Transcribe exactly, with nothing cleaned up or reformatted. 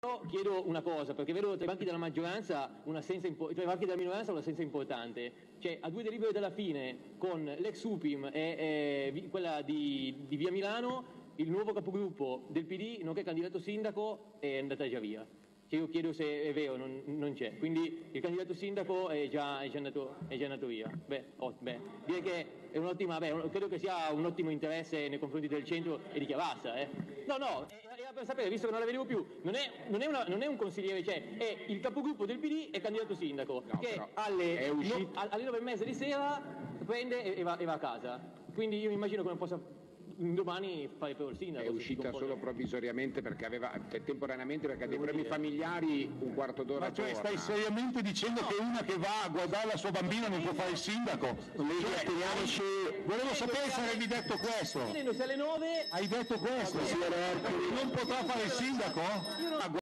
Però chiedo una cosa, perché vedo tra i banchi della maggioranza un'assenza impo- tra i banchi della minoranza un'assenza importante. Cioè, a due delibere dalla fine, con l'ex U P I M e eh, quella di, di Via Milano, il nuovo capogruppo del P D, nonché candidato sindaco, è andata già via. Cioè, io chiedo se è vero, non, non c'è. Quindi il candidato sindaco è già, è già, andato, è già andato via. Beh, oh, beh, direi che è un'ottima, beh, credo che sia un ottimo interesse nei confronti del centro e di chi avanza. Eh. No, no, era per sapere, visto che non la vedevo più, non è, non è, una, non è un consigliere, cioè è il capogruppo del P D e candidato sindaco, no, che alle, no, alle nove e mezza di sera prende e, e, va, e va a casa. Quindi io mi immagino che non possa domani fare per il sindaco. È uscita solo provvisoriamente perché aveva temporaneamente perché ha dei problemi familiari un quarto d'ora. Ma cioè torna. stai seriamente dicendo no. che una che va a guardare la sua bambina non può fare il sindaco? Cioè, volevo sapere se avevi detto questo. Se alle nove hai detto questo? Non potrà fare il sindaco?